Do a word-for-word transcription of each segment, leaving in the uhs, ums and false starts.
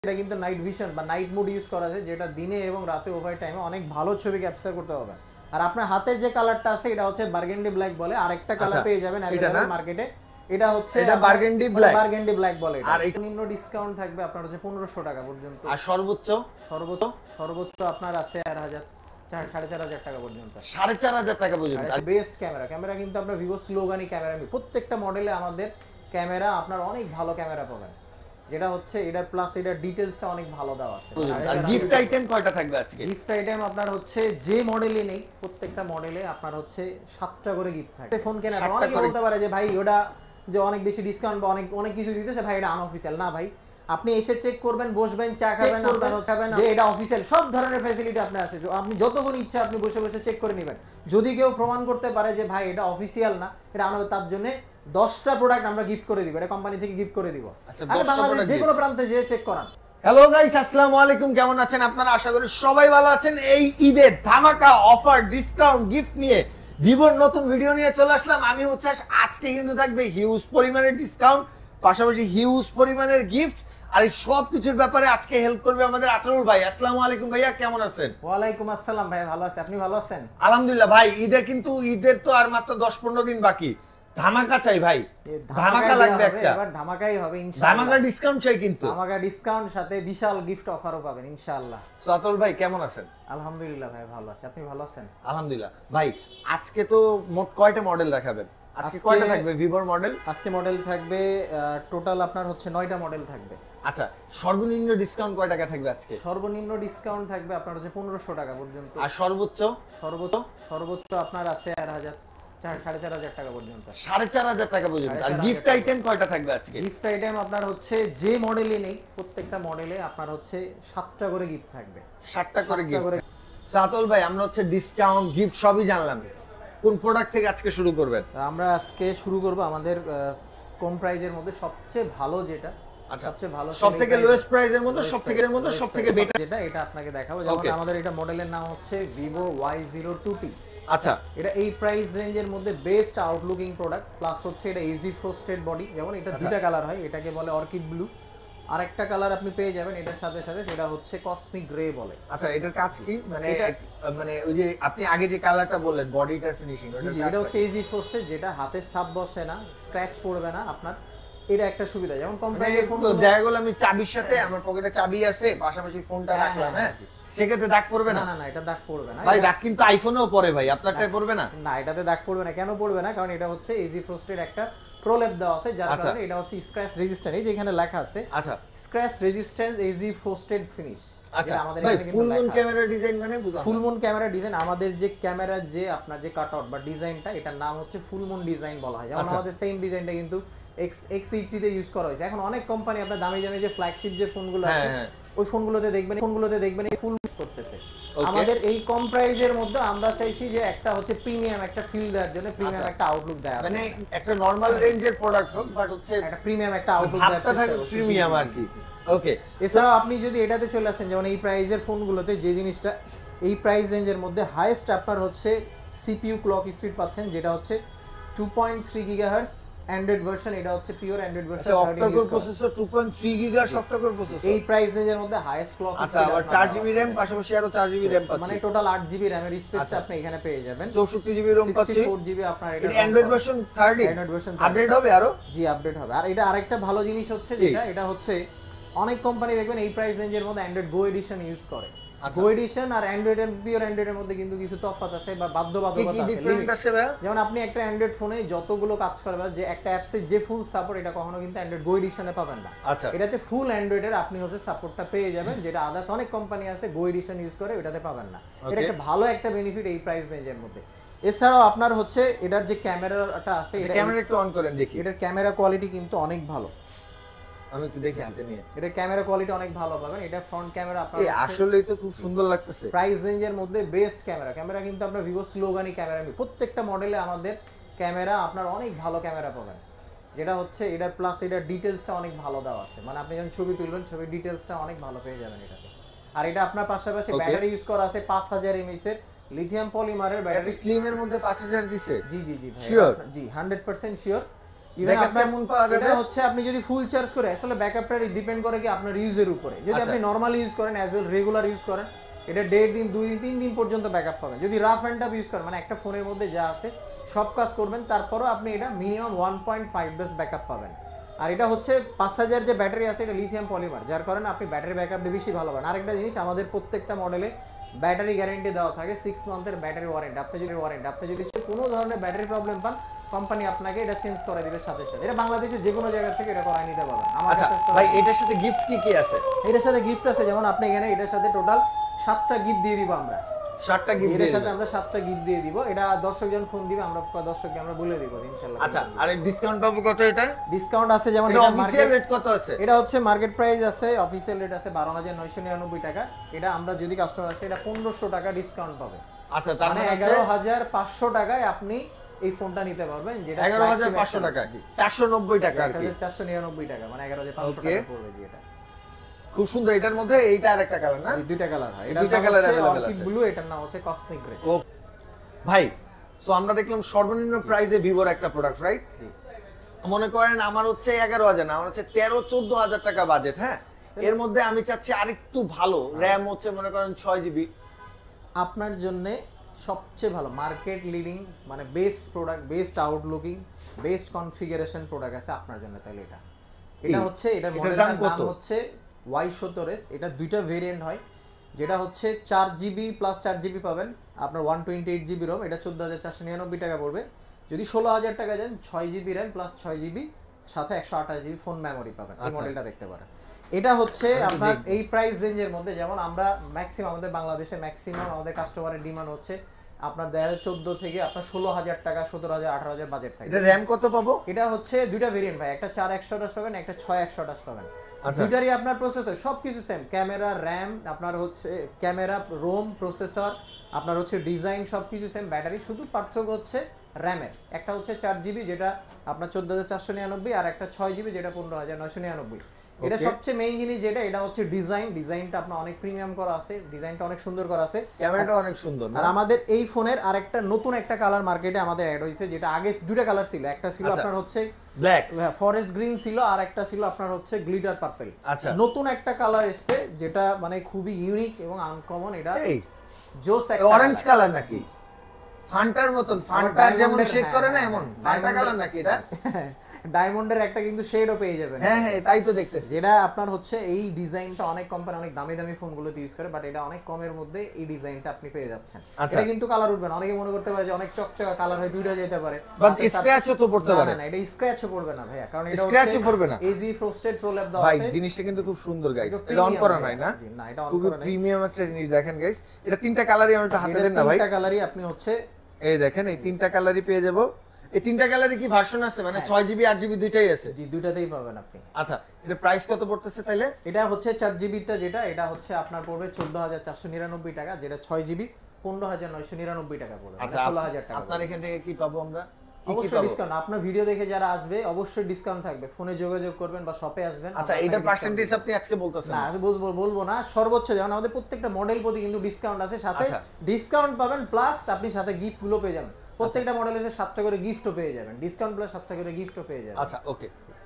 এটা কিন্তু night vision বা নাইট মোড ইউজ করা যায়, যেটা দিনে এবং রাতে ওভার টাইমে অনেক ভালো ছবি ক্যাপচার করতে হবে। আর আপনার হাতের যে কালারটা আছে এটা হচ্ছে বার্গেন্ডি ব্ল্যাক বলে, আরেকটা কালার পেয়ে যাবেন अवेलेबल মার্কেটে। এটা হচ্ছে এটা বার্গেন্ডি ব্ল্যাক, বার্গেন্ডি ব্ল্যাক বলে। আর এই নিম্ন ডিসকাউন্ট থাকবে আপনার হচ্ছে পনেরোশো টাকা পর্যন্ত। আর সর্বোচ্চ সর্বোচ্চ সর্বোচ্চ আপনার আছে চার হাজার চার সাড়ে চার হাজার টাকা পর্যন্ত। সাড়ে চার হাজার টাকা পর্যন্ত। আর বেস্ট ক্যামেরা ক্যামেরা কিন্তু আপনার ভিভো স্লোগানি ক্যামেরা, প্রত্যেকটা মডেলে আমাদের ক্যামেরা আপনার অনেক ভালো ক্যামেরা পাবেন, যেটা হচ্ছে এটার প্লাস এটার ডিটেইলসটা অনেক ভালো দেওয়া আছে। আর গিফট আইটেম কয়টা থাকবে আজকে? গিফট আইটেম আপনার হচ্ছে যে মডেলই নেই প্রত্যেকটা মডেলে আপনার হচ্ছে সাতটা করে গিফট থাকবে। ফোন কেনার অনেকে বলতে পারে যে ভাই ওটা যে অনেক বেশি ডিসকাউন্ট বা অনেক অনেক কিছু দিতেছে, ভাই এটা আনঅফিশিয়াল না। ভাই আপনি এসে চেক করবেন, বসবেন, চা খাবেন, আপনার খাবেন যে এটা অফিশিয়াল, সব ধরনের ফ্যাসিলিটি আপনার আছে। আপনি যতক্ষণ ইচ্ছা আপনি বসে বসে চেক করে নেবেন। যদি কেউ প্রমাণ করতে পারে যে ভাই এটা অফিশিয়াল না, এটা আনবে, তার জন্য দশটা প্রোডাক্ট আমরা গিফট করে দিব, এটা কোম্পানি থেকে গিফট করে দিব। আর বাংলাদেশের যে কোনো প্রান্তে যেয়ে চেক করান। হ্যালো গাইস, আসসালামু আলাইকুম, কেমন আছেন আপনারা? আশা করি সবাই ভালো আছেন। এই ঈদের ধামাকা অফার, ডিসকাউন্ট, গিফট নিয়ে ভিভোর নতুন ভিডিও নিয়ে চলে আসলাম। আমি উচ্ছ্বাস। আজকে কিন্তু থাকবে হিউজ পরিমাণের ডিসকাউন্ট, পাশাপাশি হিউজ পরিমাণের গিফট। আর এই সব কিছুর ব্যাপারে আজকে হেল্প করবে আমাদের আতরুল ভাই। আসসালামু আলাইকুম ভাইয়া, কেমন আছেন? ওয়ালাইকুম আসসালাম ভাই, ভালো আছি, আপনি ভালো আছেন? আলহামদুলিল্লাহ ভাই। ঈদের কিন্তু ঈদের তো আর মাত্র দশ পনেরো দিন বাকি। ধামাকা চাই ভাই, ধামাকা লাগবে একটা। এবার ধামাকাই হবে ইনশাআল্লাহ। ধামাকা ডিসকাউন্ট চাই কিন্তু। ধামাকা ডিসকাউন্ট সাথে বিশাল গিফট অফারও পাবেন ইনশাআল্লাহ। সাতল ভাই কেমন আছেন? আলহামদুলিল্লাহ ভাই, ভালো আছি, আপনি ভালো আছেন? আলহামদুলিল্লাহ ভাই। আজকে তো মোট কয়টা মডেল দেখাবেন? আজকে কয়টা থাকবে ভিভোর মডেল? আজকে মডেল থাকবে টোটাল আপনার হচ্ছে নয়টা মডেল থাকবে। আচ্ছা, সর্বনিম্ন ডিসকাউন্ট কয় টাকা থাকবে আজকে? সর্বনিম্ন ডিসকাউন্ট থাকবে আপনার হচ্ছে পনেরোশো টাকা পর্যন্ত। আর সর্বোচ্চ? সর্বোচ্চ সর্বোচ্চ আপনার আছে চার হাজার চার সাড়ে চার হাজার টাকা পর্যন্ত। সাড়ে চার হাজার টাকা পর্যন্ত। আর গিফট আইটেম কয়টা থাকবে আজকে? গিফট আইটেম আপনার হচ্ছে যে মডেলই নেই প্রত্যেকটা মডেলে আপনার হচ্ছে সাতটা করে গিফট থাকবে। সাতটা করে গিফট। সাতল ভাই, আমরা হচ্ছে ডিসকাউন্ট, গিফট সবই জানলাম, কোন প্রোডাক্ট থেকে আজকে শুরু করবেন? আমরা আজকে শুরু করব আমাদের কম প্রাইজের মধ্যে সবচেয়ে ভালো যেটা, সবচেয়ে ভালো সবথেকে লোয়েস্ট প্রাইজের মধ্যে সবথেকে এর মধ্যে সবথেকে বেটার যেটা, এটা আপনাকে দেখাবো। যেমন আমাদের এটা মডেলের নাম হচ্ছে Vivo Y zero two T. আচ্ছা, এটা এই প্রাইস রেঞ্জের মধ্যে বেস্ট আউটলুকিং প্রোডাক্ট, প্লাস হচ্ছে এটা ইজি ফ্রস্টেড বডি। যেমন এটা দুটো কালার হয়, এটাকে বলে অর্কিড ব্লু, আরেকটা কালার আপনি পেয়ে যাবেন এটার সাথে সাথে, সেটা হচ্ছে কসমিক গ্রে বলে। আচ্ছা, এটার কাজ কি? মানে মানে ওই যে আপনি আগে যে কালারটা বললেন বডিটার ফিনিশিং, এটা হচ্ছে ইজি ফ্রস্টেড, যেটা হাতে ছাপ বসে না, স্ক্র্যাচ পড়বে না আপনার, এটা একটা সুবিধা। যেমন কম্পানির ফোন দেখা গেল আমি চাবির সাথে আমার পকেটে চাবি আছে, পাশাপাশি ফোনটা রাখলাম, হ্যাঁ, সেক্ষেত্রে দাগ পড়বে না? না না, এটা দাগ পড়বে না ভাই। দাগ কিন্তু আইফোনেও পড়ে ভাই, আপনারটাই পড়বে না? না, এটাতে দাগ পড়বে না। কেন পড়বে না? কারণ এটা হচ্ছে ইজি ফ্রস্টেড একটা প্রলেপ দেওয়া আছে, যার কারণে এটা হচ্ছে স্ক্র্যাচ রেজিস্ট্যান্ট। এই যে এখানে লেখা আছে, আচ্ছা, scratch resistant easy frosted finish. আচ্ছা, আমাদের এখানে কিন্তু ফুল মুন ক্যামেরা ডিজাইন মানে ফুল মুন ক্যামেরা ডিজাইন। আমাদের যে ক্যামেরা যে আপনার যে কাটআউট বা ডিজাইনটা, এটার নাম হচ্ছে ফুল মুন ডিজাইন বলা হয়। যেমন আমাদের সেম ডিজাইনটা কিন্তু এক্স এক্স এইটটি তে ইউজ করা হয়েছে। এখন অনেক কোম্পানি আপনার দামি দামি যে ফ্ল্যাগশিপ যে ফোনগুলো আছে, ওই ফোনগুলোতে দেখবেন ফোনগুলোতে দেখবেন এই ফুল করতেছে। আমাদের এই কম প্রাইজের মধ্যে আমরা চাইছি যে একটা হচ্ছে প্রিমিয়াম একটা ফিল দেওয়ার জন্য, প্রিমিয়াম একটা আউটলুক দেওয়া, মানে একটা নরমাল রেঞ্জের প্রোডাক্ট হোক, বাট হচ্ছে একটা প্রিমিয়াম একটা আউটলুক দেওয়ার থাকে, প্রিমিয়াম আর কি। ওকে, এছাড়াও আপনি যদি এটাতে চলে আসেন, যেমন এই প্রাইজের ফোনগুলোতে যে জিনিসটা এই প্রাইস রেঞ্জের মধ্যে হাইয়েস্ট আপনার হচ্ছে সিপিইউ ক্লক স্পিড পাচ্ছেন, যেটা হচ্ছে two point three gigahertz Android version. এটা হচ্ছে pure Android version, octa-core processor, two point three gigahertz octa-core processor. এই প্রাইস রেঞ্জের মধ্যে হাইয়েস্ট ক্লক স্পিড। আচ্ছা, আর চার জিবি র‍্যাম, পাশাপাশি আরো চার জিবি র‍্যাম পাচ্ছেন, মানে টোটাল আট জিবি র‍্যামের স্পেসটা আপনি এখানে পেয়ে যাবেন। চৌষট্টি জিবি র‍্যাম পাচ্ছেন, সিক্সটি ফোর জিবি আপনার এটা Android version thirty, Android version update হবে আরো। জি, আপডেট হবে। আর এটা আরেকটা ভালো জিনিস হচ্ছে যেটা, এটা হচ্ছে অনেক কোম্পানি দেখবেন এই প্রাইস রেঞ্জের মধ্যে অ্যান্ড্রয়েড গো এডিশন ইউজ করে। গো এডিশন আর অ্যান্ড্রয়েড এর পিওর অ্যান্ড্রয়েডের মধ্যে কিন্তু কিছু তফাৎ আছে বা বাধ্যবাধকতা আছে। যেমন আপনি একটা অ্যান্ড্রয়েড ফোনে যতগুলো কাজ করবে, যে একটা অ্যাপসে যে ফুল সাপোর্ট, এটা কখনো কিন্তু অ্যান্ড্রয়েড গো এডিশনে পাবেন না। এটাতে ফুল অ্যান্ড্রয়েডের আপনি হচ্ছে সাপোর্টটা পেয়ে যাবেন, যেটা আদার্স অনেক কোম্পানি আছে গো এডিশন ইউজ করে, এটাতে পাবেন না। এটা একটা ভালো একটা বেনিফিট এই প্রাইস রেঞ্জের মধ্যে। এছাড়াও আপনার হচ্ছে এটার যে ক্যামেরাটা আছে, এটা ক্যামেরা একটু অন করেন দেখি। এটার ক্যামেরা কোয়ালিটি কিন্তু অনেক ভালো, আমি একটু দেখি হাতে নিয়ে। এটা ক্যামেরা কোয়ালিটি অনেক ভালো পাবেন। এটা ফ্রন্ট ক্যামেরা আপনার এই আসলেই তো খুব সুন্দর লাগতেছে। প্রাইস রেঞ্জের মধ্যে বেস্ট ক্যামেরা ক্যামেরা কিন্তু আপনার ভিভো স্লোগানি ক্যামেরা, প্রত্যেকটা মডেলে আমাদের ক্যামেরা আপনার অনেক ভালো ক্যামেরা পাবেন, যেটা হচ্ছে এটার প্লাস এটার ডিটেইলসটা অনেক ভালো দেওয়া আছে। মানে আপনি যখন ছবি তুলবেন, ছবির ডিটেইলসটা অনেক ভালো পেয়ে যাবেন এটাতে। আর এটা আপনার পাশাপাশি ব্যাটারি ইউজ করা আছে পাঁচ হাজার এমএএইচ এর লিথিয়াম পলিমারের ব্যাটারি। স্লিম এর মধ্যে পাঁচ হাজার দিছে? জি জি জি ভাই, শিওর? জি hundred percent sure. Even backup আপনার কেমন পাওয়া যাবে? এটা হচ্ছে আপনি যদি ফুল চার্জ করে আসলে ব্যাকআপটা ডিপেন্ড করে কি আপনার ইউজের উপরে। যদি আচ্ছা। আপনি নরমাল ইউজ করেন অ্যাজ ওয়েল রেগুলার ইউজ করেন এটা দেড় দিন দুই দিন তিন দিন পর্যন্ত ব্যাকআপ পাবেন। যদি রাফ অ্যান্ড টাফ ইউজ করেন মানে একটা ফোনের মধ্যে যা আছে সব কাজ করবেন তারপরও আপনি এটা minimum one point five days backup পাবেন। আর এটা হচ্ছে পাঁচ হাজার যে ব্যাটারি আছে এটা লিথিয়াম পলিমার, যার কারণে আপনি ব্যাটারি ব্যাকআপটা বেশি ভালো পাবেন। আরেকটা জিনিস আমাদের প্রত্যেকটা মডেলে ব্যাটারি গ্যারেন্টি দেওয়া থাকে সিক্স মান্থের ব্যাটারি ওয়ারেন্টি। আপনি যদি ওয়ারেন্টি আপনি যদি কোনো ধরনের ব্যাটারি প্রবলেম পান কোম্পানি আপনাকে এটা চেঞ্জ করে দিবে সাথে সাথে। এটা বাংলাদেশের যে কোনো জায়গা থেকে এটা করাই নিতে পারবেন। আমার আচ্ছা কাছে ভাই এটার সাথে গিফট কি কি আছে? এটার সাথে গিফট আছে যেমন আপনি এখানে এটার সাথে টোটাল সাতটা গিফট দিয়ে দিব আমরা। সাতটা গিফট এটার সাথে আমরা সাতটা গিফট দিয়ে দিব। এটা দর্শক জন ফোন দিবে আমরা দর্শককে আমরা বলে দিব ইনশাআল্লাহ। আচ্ছা আর ডিসকাউন্ট পাবো কত এটা? ডিসকাউন্ট আছে যেমন এটা এটা অফিশিয়াল মার্কেট রেট কত আছে? এটা হচ্ছে মার্কেট প্রাইস আছে অফিশিয়াল রেট আছে বারো হাজার নয়শো নিরানব্বই টাকা। এটা আমরা যদি কাস্টমার আসে এটা পনেরোশো টাকা ডিসকাউন্ট পাবে। আচ্ছা তার মানে মানে এগারো হাজার পাঁচশো টাকায় আপনি এই ফোনটা নিতে পারবেন যেটা এগারো হাজার পাঁচশো টাকা চারশো নব্বই টাকা আর কি চারশো নিরানব্বই টাকা মানে এগারো হাজার পাঁচশো টাকা পড়বে। জি এটা খুব সুন্দর। এটার মধ্যে এইটা আরেকটা কালার না? জি দুইটা কালার হয়। দুইটা কালার अवेलेबल অর্কিড আছে। ব্লু, এটার নাম হচ্ছে কসমিক গ্রে। ও ভাই সো আমরা দেখলাম সর্বনিম্ন প্রাইসে ভিভোর একটা প্রোডাক্ট রাইট? জি মনে করেন আমার হচ্ছে এগারো হাজার না আমার হচ্ছে তেরো চোদ্দ হাজার টাকা বাজেট। হ্যাঁ এর মধ্যে আমি চাচ্ছি আরেকটু ভালো র্যাম হচ্ছে মনে করেন ছয় জিবি। আপনার জন্য সবচেয়ে ভালো মার্কেট লিডিং মানে best product, best outlooking, best configuration product আছে আপনার জন্য। তাহলে এটা এটা হচ্ছে এটার মডেলের নাম হচ্ছে ওয়াই সত্তর এস। এটা দুইটা ভেরিয়েন্ট হয়, যেটা হচ্ছে চার জিবি প্লাস চার জিবি পাবেন আপনার one twenty eight GB ROM, এটা চোদ্দ হাজার চারশো নিরানব্বই টাকা পড়বে। যদি ষোলো হাজার টাকা যান ছয় জিবি র্যাম প্লাস ছয় জিবি সাথে একশো আঠাশ জিবি ফোন মেমোরি পাবেন। এই মডেলটা দেখতে পারেন। এটা হচ্ছে আপনার এই প্রাইস রেঞ্জের মধ্যে যেমন আমরা ম্যাক্সিমাম আমাদের বাংলাদেশে ম্যাক্সিমাম আমাদের কাস্টমারের ডিমান্ড হচ্ছে আপনার দুই হাজার চোদ্দ থেকে আপনার ষোলো হাজার টাকা সতেরো হাজার আঠারো হাজার বাজেট থাকে। এটা র্যাম কত পাবো? এটা হচ্ছে দুইটা ভেরিয়েন্ট ভাই, একটা চার একশো আঠাশ পাবেন একটা ছয় একশো আঠাশ পাবেন। দুইটারই আপনার প্রসেসর সবকিছু সেম, ক্যামেরা র্যাম আপনার হচ্ছে ক্যামেরা রোম প্রসেসর আপনার হচ্ছে ডিজাইন সবকিছু সেম, ব্যাটারি শুধু পার্থক্য হচ্ছে র্যামের। একটা হচ্ছে চার জিবি যেটা আপনার চোদ্দ হাজার চারশো নিরানব্বই আর একটা ছয় জিবি যেটা পনেরো হাজার নয়শো নিরানব্বই। এটা সবচেয়ে মেইন জিনিস যেটা এটা হচ্ছে ডিজাইন। ডিজাইনটা আপনার অনেক প্রিমিয়াম করা আছে, ডিজাইনটা অনেক সুন্দর করা আছে, ক্যামেরাটা অনেক সুন্দর। আর আমাদের এই ফোনের আরেকটা নতুন একটা কালার মার্কেটে আমাদের অ্যাড হয়েছে, যেটা আগে দুইটা কালার ছিল, একটা ছিল আপনার হচ্ছে ব্ল্যাক ফরেস্ট গ্রিন ছিল আর একটা ছিল আপনার হচ্ছে গ্লিটার পার্পল। আচ্ছা নতুন একটা কালার এসেছে যেটা মানে খুবই ইউনিক এবং আনকমন। এটা এই জোস একটা অরেঞ্জ কালার নাকি? ফান্টার মতন, ফান্টা যেমন শেড করে না এমন ফান্টা কালার নাকি এটা? ডায়মন্ডের একটা কিন্তু শেডও পেয়ে যাবেন। হ্যাঁ হ্যাঁ তাই তো দেখতেছি। যেটা আপনার হচ্ছে এই ডিজাইনটা অনেক কোম্পানি অনেক দামি দামি ফোনগুলোতে ইউজ করে, বাট এটা অনেক কমের মধ্যে এই ডিজাইনটা আপনি পেয়ে যাচ্ছেন। এটা কিন্তু কালার উঠবে না, অনেকে মনে করতে পারে যে অনেক চকচকা কালার হয় দুইটা যেতে পারে, বাট স্ক্র্যাচও তো পড়তে পারে। না না এটা স্ক্র্যাচও পড়বে না ভাইয়া, কারণ এটা স্ক্র্যাচও পড়বে না। এজি ফ্রস্টেড প্রলেপ দাও ভাই আছে। জিনিসটা কিন্তু খুব সুন্দর গাইস। এটা অন করা নাই না? জি না এটা অন খুব করা নাই। প্রিমিয়াম একটা জিনিস দেখেন গাইস। এটা তিনটা কালারই আমরা হাতে দেন না ভাই? তিনটা কালারই আপনি হচ্ছে এই দেখেন এই তিনটা কালারই পেয়ে যাবো। এই তিনটা কালারে কি ভার্সন আছে মানে ছয় জিবি আট জিবি দুইটাই আছে? জি দুইটাতেই পাবেন আপনি। আচ্ছা এটা প্রাইস কত পড়তেছে তাইলে? এটা হচ্ছে চার জিবিটা যেটা এটা হচ্ছে আপনার পড়বে চোদ্দ হাজার চারশো নিরানব্বই টাকা, যেটা ছয় জিবি পনেরো হাজার নয়শো নিরানব্বই টাকা পড়বে, আচ্ছা ষোলো হাজার টাকা। আপনার এখান থেকে কি পাবো আমরা? অবশ্যই ডিসকাউন্ট, আপনার ভিডিও দেখে যারা আসবে অবশ্যই ডিসকাউন্ট থাকবে, ফোনে যোগাযোগ করবেন বা শপে আসবেন। আচ্ছা এটার পার্সেন্টেজ আপনি আজকে বলতেছেন না? বুঝবো বলবো না, সর্বোচ্চ যেমন আমাদের প্রত্যেকটা মডেল প্রতি কিন্তু ডিসকাউন্ট আছে, সাথে ডিসকাউন্ট পাবেন প্লাস আপনি সাথে গিফট গুলো পেয়ে যাবেন। প্রত্যেকটা মডেল এসে সাতটা করে গিফটও পেয়ে যাবেন, ডিসকাউন্ট প্লাস সাতটা করে গিফটও পেয়ে যাবেন। আচ্ছা ওকে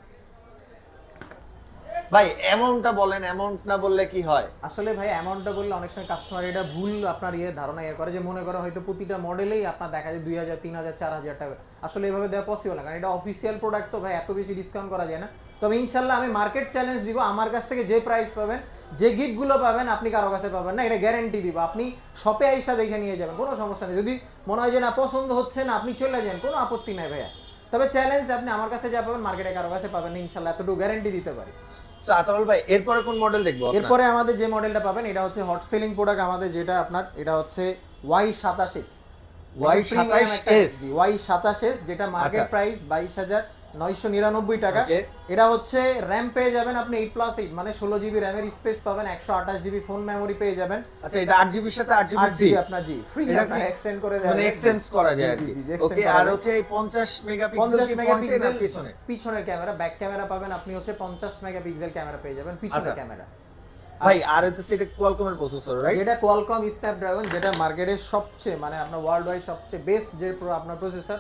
ভাই অ্যামাউন্টটা বলেন, অ্যামাউন্ট না বললে কি হয়? আসলে ভাই অ্যামাউন্টটা বললে অনেক সময় কাস্টমার এটা ভুল আপনার ইয়ে ধারণা ইয়ে করে যে মনে করে হয়তো প্রতিটা মডেলেই আপনার দেখা যায় দুই হাজার তিন হাজার চার হাজার টাকা। আসলে এভাবে দেওয়া পসিবল না, কারণ এটা অফিসিয়াল প্রোডাক্ট, তো ভাই এত বেশি ডিসকাউন্ট করা যায় না। তবে ইনশাল্লাহ আমি মার্কেট চ্যালেঞ্জ দিব, আমার কাছ থেকে যে প্রাইস পাবেন যে গিফটগুলো পাবেন আপনি কারো কাছে পাবেন না, এটা গ্যারান্টি দিব। আপনি শপে আইসা দেখে নিয়ে যাবেন, কোনো সমস্যা নেই। যদি মনে হয় যে না পছন্দ হচ্ছে না আপনি চলে যান, কোনো আপত্তি নাই ভাইয়া। তবে চ্যালেঞ্জ আপনি আমার কাছে যা পাবেন মার্কেটে কারো কাছে পাবেন না ইনশাল্লাহ, এতটুকু গ্যারান্টি দিতে পারি। আতরুল ভাই এরপরে কোন মডেল দেখবো? এরপরে আমাদের যে মডেলটা পাবেন এটা হচ্ছে হট সেলিং প্রোডাক্ট আমাদের, যেটা আপনার এটা হচ্ছে ওয়াই সাতাশ এস। ওয়াই সাতাশ এস ওয়াই সাতাশ এস যেটা মার্কেট প্রাইস বাইশ হাজার নয়শো নিরানব্বই টাকা। এটা হচ্ছে র্যাম পেয়ে যাবেন আপনি এইট প্লাস এইট মানে ষোলো জিবি র্যামের স্পেস পাবেন, একশো আঠাশ জিবি ফোন মেমোরি পেয়ে যাবেন। আচ্ছা এটা আট জিবির সাথে আট জিবি ফ্রি আপনার জি ফ্রি আপনার এক্সটেন্ড করে দেওয়া মানে এক্সটেন্ড করা যায় আর কি। ওকে আর হচ্ছে এই পঞ্চাশ মেগাপিক্সেল কি ফ্রন্টে না পিছনে? পিছনের ক্যামেরা, ব্যাক ক্যামেরা পাবেন আপনি হচ্ছে পঞ্চাশ মেগাপিক্সেল ক্যামেরা পেয়ে যাবেন পিছনের ক্যামেরা। ভাই আর হচ্ছে এটা কোয়ালকমের প্রসেসর রাইট? এটা কোয়ালকম স্ন্যাপড্রাগন, যেটা মার্কেটের সবচেয়ে মানে আপনার ওয়ার্ল্ড ওয়াইড সবচেয়ে বেস্ট যে আপনার প্রসেসর,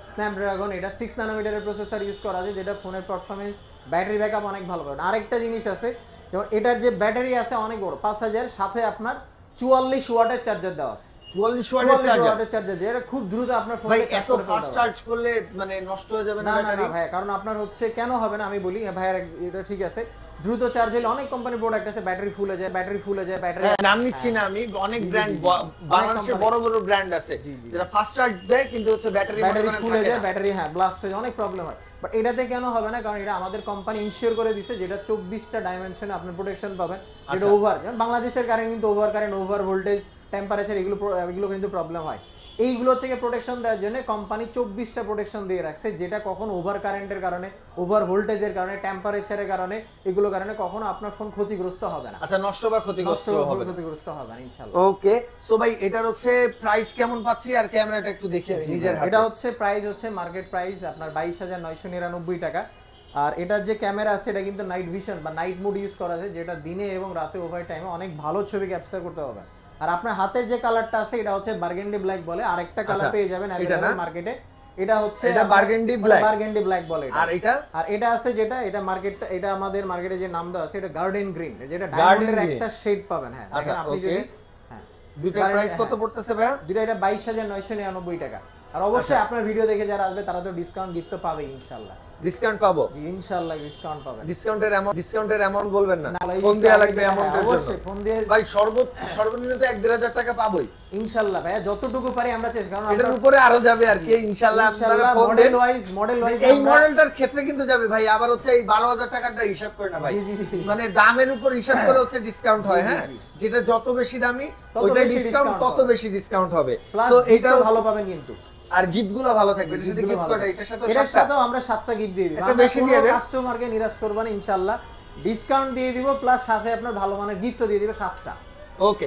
স্ন্যাপড্রাগন, এটা সিক্স ন্যানোমিটারের প্রসেসর ইউজ করা আছে, যেটা ফোনের পারফরমেন্স ব্যাটারি ব্যাকআপ অনেক ভালো পাবেন। আরেকটা জিনিস আছে, যেমন এটার যে ব্যাটারি আছে অনেক বড় পাঁচ হাজার, সাথে আপনার চুয়াল্লিশ ওয়াটের চার্জার দেওয়া আছে। চুয়াল্লিশ ওয়াটের চার্জার, যেটা খুব দ্রুত আপনার ফোনে ভাই এত ফাস্ট চার্জ করলে মানে নষ্ট হয়ে যাবে না ব্যাটারি? ভাই কারণ আপনার হচ্ছে কেন হবে না আমি বলি ভাই, এটা ঠিক আছে, দ্রুত চার্জ হলে অনেক কোম্পানির প্রোডাক্ট আছে ব্যাটারি ফুল হয়ে যায়, ব্যাটারি ফুল হয়ে যায়, ব্যাটারি নাম নিচ্ছি না আমি, অনেক ব্র্যান্ড বাংলাদেশে বড় বড় ব্র্যান্ড আছে যেটা ফাস্ট চার্জ দেয় কিন্তু হচ্ছে ব্যাটারি ব্যাটারি ফুল হয়ে যায়, ব্যাটারি হ্যাঁ ব্লাস্ট হয়ে যায়, অনেক প্রবলেম হয়। বাট এটাতে কেন হবে না, কারণ এটা আমাদের কোম্পানি ইনশিওর করে দিছে, যেটা চব্বিশটা ডাইমেনশনে আপনি প্রোটেকশন পাবেন, যেটা ওভার, যেমন বাংলাদেশের কারেন্ট কিন্তু over current, over voltage, temperature, এগুলো এগুলো কিন্তু প্রবলেম হয়। এইগুলো থেকে প্রোটেকশন দেওয়ার জন্য কোম্পানি চব্বিশটা প্রোটেকশন দিয়ে রাখছে, যেটা কখনো ওভার কারেন্টের কারণে, ওভার ভোল্টেজের কারণে, টেম্পারেচারের কারণে, এগুলো কারণে কখনো আপনার ফোন ক্ষতিগ্রস্ত হবে না। আচ্ছা, নষ্ট বা ক্ষতিগ্রস্ত হবে না, ক্ষতিগ্রস্ত হবে না ইনশাআল্লাহ। ওকে, সো ভাই এটার হচ্ছে প্রাইস কেমন পাচ্ছি আর ক্যামেরাটা একটু দেখে নিজের হাতে। এটা হচ্ছে প্রাইস হচ্ছে মার্কেট প্রাইস আপনার বাইশ হাজার নয়শো নিরানব্বই টাকা। আর এটার যে ক্যামেরা আছে এটা কিন্তু নাইট ভিশন বা নাইট মোড ইউজ করা আছে, যেটা দিনে এবং রাতে ওভার টাইমে অনেক ভালো ছবি ক্যাপচার করতে হবে। আর আপনার হাতের যে কালারটা আছে এটা হচ্ছে বার্গেন্ডি ব্ল্যাক বলে, আরেকটা কালার পেয়ে যাবেন अवेलेबल মার্কেটে, এটা হচ্ছে এটা বার্গেন্ডি ব্ল্যাক, বার্গেন্ডি ব্ল্যাক বলে এটা। আর এটা আর এটা আছে যেটা, এটা মার্কেটটা, এটা আমাদের মার্কেটে যে নাম দেওয়া আছে এটা গার্ডেন গ্রিন, যেটা ডায়মন্ডের একটা শেড পাবেন। হ্যাঁ দেখেন আপনি যদি, হ্যাঁ দুইটার প্রাইস কত পড়তেছে ভাই? দুইটা এটা বাইশ হাজার নয়শো নিরানব্বই টাকা। আর অবশ্যই আপনার ভিডিও দেখে যারা আসবে তারা তো ডিসকাউন্ট গিফট তো পাবে ইনশাআল্লাহ। ডিসকাউন্ট পাবো? জি ইনশাআল্লাহ ডিসকাউন্ট পাবেন। ডিসকাউন্টের অ্যামাউন্ট, ডিসকাউন্টের অ্যামাউন্ট বলবেন না, ফোন দেয়া লাগবে অ্যামাউন্টের জন্য। অবশ্যই ফোন দিয়ে ভাই সর্বোচ্চ সর্বনিম্ন তো এক দেড় হাজার টাকা পাবোই ইনশাআল্লাহ ভাই, যতটুকু পারি আমরা চেষ্টা, কারণ এটার উপরে আরো যাবে আর কি ইনশাআল্লাহ। আপনারা phone model wise, model wise এই মডেলটার ক্ষেত্রে কিন্তু যাবে ভাই, আবার হচ্ছে এই বারো হাজার টাকাটা হিসাব করে না ভাই, মানে দামের উপর হিসাব করে হচ্ছে ডিসকাউন্ট হয়। হ্যাঁ, যেটা যত বেশি দামি ওইটা ডিসকাউন্ট তত বেশি ডিসকাউন্ট হবে। তো এটা ভালো পাবেন কিন্তু, আর গিফট গুলো ভালো থাকবে। এটার সাথে গিফট কোড, এটার সাথে এটার সাথেও আমরা সাতটা গিফট দিয়ে দিব, এটা বেশি দিয়ে দেন, কাস্টমারকে নিরাশ করব না ইনশাআল্লাহ, ডিসকাউন্ট দিয়ে দিব প্লাস সাথে আপনার ভালো মানের গিফটও দিয়ে দিব সাতটা। ওকে